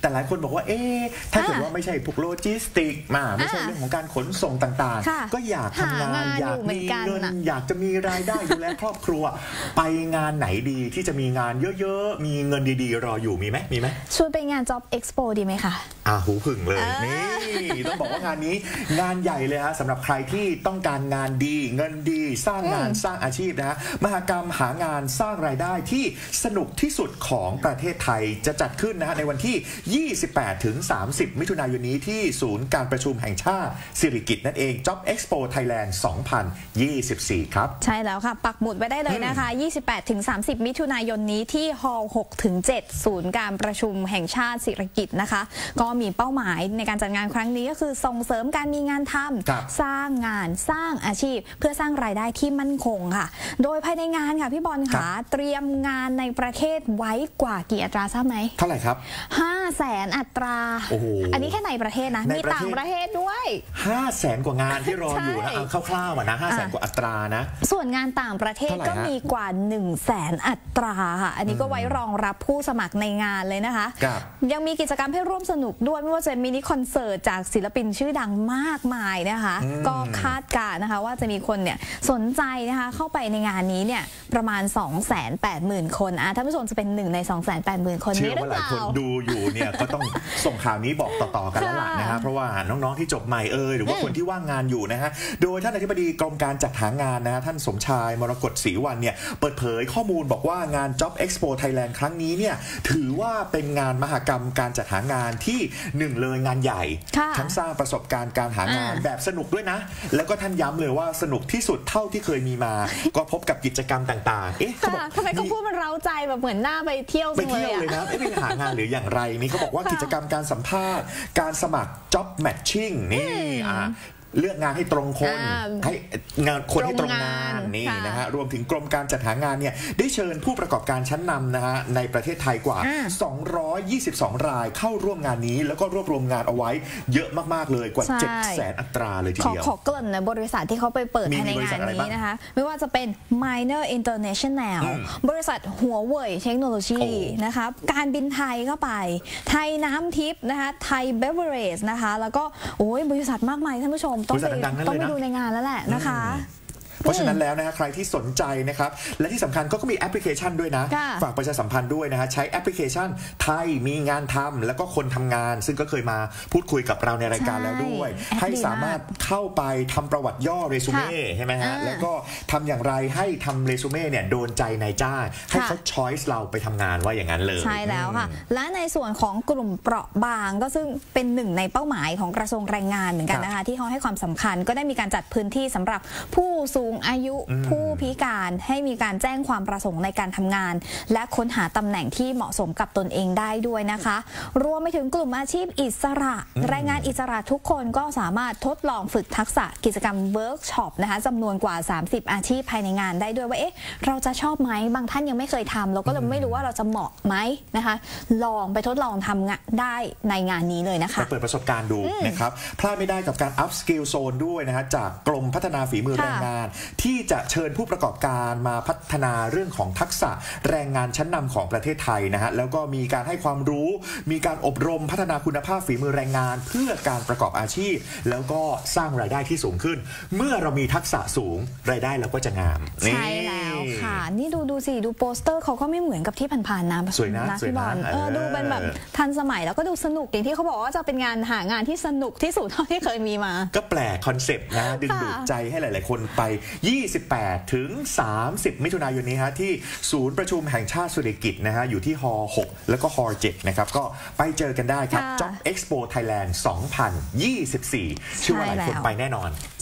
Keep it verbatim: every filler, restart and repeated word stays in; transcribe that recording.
แต่หลายคนบอกว่าเอ๊ะถ้าเกิดว่าไม่ใช่พวกโลจิสติกมาไม่ใช่เรื่องของการขนส่งต่างๆก็อยากทำงานอยากมีเงินอยากจะมีรายได้ดูแลครอบครัวไปงานไหนดีที่จะมีงานเยอะๆมีเงินดีๆรออยู่มีไหมมีไหมชวนไปงาน Job Expo ดีไหมคะอ่าหูผึ่งเลยนี่ต้องบอกว่างานนี้งานใหญ่เลยฮะสำหรับใครที่ต้องการงานดีเงินดีสร้างงานสร้างอาชีพนะฮะมหกรรมหางานสร้างรายได้ที่สนุกที่สุดของประเทศไทยจะจัดขึ้นนะฮะในวันที่ ยี่สิบแปดถึงสามสิบ มิถุนายนนี้ที่ศูนย์การประชุมแห่งชาติสิริกิติ์นั่นเอง Job Expo Thailand สองพันยี่สิบสี่ ครับใช่แล้วค่ะปักหมุดไว้ได้เลยนะคะ ยี่สิบแปดถึงสามสิบ มิถุนายนนี้ที่ฮอลล์ หกถึงเจ็ด ศูนย์การประชุมแห่งชาติสิริกิติ์นะคะก็มีเป้าหมายในการจัดงานครั้งนี้ก็คือส่งเสริมการมีงานทำสร้างงานสร้างอาชีพเพื่อสร้างรายได้ที่มั่นคงค่ะโดยภายในงานค่ะพี่บอลค่ะเตรียมงานในประเทศไว้กว่ากี่อัตราทราบไหมเท่าไหร่ครับห้าแสนอัตราอันนี้แค่ในประเทศนะมีต่างประเทศด้วยห้าแสนกว่างานที่รออยู่นะเอาคร่าวๆอ่ะนะห้าแสนกว่าอัตรานะส่วนงานต่างประเทศก็มีกว่าหนึ่งแสนอัตราค่ะอันนี้ก็ไว้รองรับผู้สมัครในงานเลยนะคะยังมีกิจกรรมให้ร่วมสนุกด้วยไม่ว่าจะมินิคอนเสิร์ตจากศิลปินชื่อดังมากมายนะคะก็คาดการณ์นะคะว่าจะมีคนเนี่ยสนใจนะคะเข้าไปในงานนี้เนี่ยประมาณ สองแสนแปดหมื่น คนอ่ะท่านผู้ชมจะเป็นหนึ่งใน สองแสนแปดหมื่น คนนี้หรือเปล่าเชื่อว่าหลายคนดูอยู่เนี่ยก็ต้องส่งข่าวนี้บอกต่อๆกันแล้วล่ะนะฮะเพราะว่าน้องๆที่จบใหม่เอ่ยหรือว่าคนที่ว่างงานอยู่นะฮะโดยท่านอธิบดีกรมการจัดหางานนะฮะท่านสมชายมรกตศรีวรรณเนี่ยเปิดเผยข้อมูลบอกว่างาน Job Expo Thailand ครั้งนี้เนี่ยถือว่าเป็นงานมหกรรมการจัดหางานที่หนึ่งเลยงานใหญ่ทั้งสร้างประสบการณ์การหางานแบบสนุกด้วยนะแล้วก็ท่านย้ำเลยว่าสนุกที่สุดเท่าที่เคยมีมาก็พบกับกิจกรรมต่างๆเอ๊ะเขาบอกทำไมเขาพูดมันเร้าใจแบบเหมือนหน้าไปเที่ยวไปเที่ยวเลยนะเอ๊ะไปหางานหรืออย่างไรนี่เขาบอกว่ากิจกรรมการสัมภาษณ์การสมัคร Job Matching นี่อ่ะเลือกงานให้ตรงคนให้งานคนให้ตรงงานนี่นะฮะรวมถึงกรมการจัดหางานเนี่ยได้เชิญผู้ประกอบการชั้นนำนะฮะในประเทศไทยกว่าสองร้อยยี่สิบสองรายเข้าร่วมงานนี้แล้วก็รวบรวมงานเอาไว้เยอะมากๆเลยกว่าเจ็ดแสนอัตราเลยทีเดียวขอเกริ่นนะบริษัทที่เขาไปเปิดภายในงานนี้นะคะไม่ว่าจะเป็น Minor International บริษัทหัวเว่ยเทคโนโลยีนะคะการบินไทยก็ไปไทยน้ำทิพย์นะคะไทยเบเวอเรจนะคะแล้วก็โอ้ยบริษัทมากมายท่านผู้ชมต้องไปต้องไปดูในงานแล้วแหละนะคะเพราะฉะนั้นแล้วนะฮะใครที่สนใจนะครับและที่สำคัญก็มีแอปพลิเคชันด้วยนะฝากประชาสัมพันธ์ด้วยนะฮะใช้แอปพลิเคชันไทยมีงานทำแล้วก็คนทำงานซึ่งก็เคยมาพูดคุยกับเราในรายการแล้วด้วยให้สามารถเข้าไปทำประวัติย่อเรซูเม่ใช่ไหมฮะแล้วก็ทำอย่างไรให้ทำเรซูเม่เนี่ยโดนใจนายจ้างให้เขาช้อยส์เราไปทำงานว่าอย่างนั้นเลยใช่แล้วค่ะและในส่วนของกลุ่มเปราะบางก็ซึ่งเป็นหนึ่งในเป้าหมายของกระทรวงแรงงานเหมือนกันนะคะที่เขาให้ความสำคัญก็ได้มีการจัดพื้นที่สำหรับผู้สูงอายุผู้พิการให้มีการแจ้งความประสงค์ในการทำงานและค้นหาตำแหน่งที่เหมาะสมกับตนเองได้ด้วยนะคะรวมไปถึงกลุ่มอาชีพอิสระแรงงานอิสระทุกคนก็สามารถทดลองฝึกทักษะกิจกรรมเวิร์กช็อปนะคะจำนวนกว่าสามสิบอาชีพภายในงานได้ด้วยว่าเอ๊ะเราจะชอบไหมบางท่านยังไม่เคยทำเราก็เลยไม่รู้ว่าเราจะเหมาะไหมนะคะลองไปทดลองทำงานได้ในงานนี้เลยนะคะไปเปิดประสบการณ์ดูนะครับพลาดไม่ได้กับการ up skill zone ด้วยนะฮะจากกรมพัฒนาฝีมือแรงงานที่จะเชิญผู้ประกอบการมาพัฒนาเรื่องของทักษะแรงงานชั้นนำของประเทศไทยนะฮะแล้วก็มีการให้ความรู้มีการอบรมพัฒนาคุณภาพฝีมือแรงงานเพื่อการประกอบอาชีพแล้วก็สร้างรายได้ที่สูงขึ้นเมื่อเรามีทักษะสูงรายได้เราก็จะงามใช่แล้วค่ะนี่ดูดูสิดูโปสเตอร์เขาก็ไม่เหมือนกับที่ผ่านๆนะสวยนะพี่บอลเออดูเป็นแบบทันสมัยแล้วก็ดูสนุกอย่างที่เขาบอกว่าจะเป็นงานหางานที่สนุกที่สุดเท่าที่เคยมีมาก็แปลกคอนเซปต์นะดึงดูดใจให้หลายๆคนไปยี่สิบแปดถึงสามสิบมิถุนายนนี้ฮะที่ศูนย์ประชุมแห่งชาติสิริกิติ์นะฮะอยู่ที่ฮอลล์ หกแล้วก็ฮอลล์ เจ็ดนะครับก็ไปเจอกันได้ครับ Job Expo Thailand สองพันยี่สิบสี่เชื่อว่าหลายคนไปแน่นอน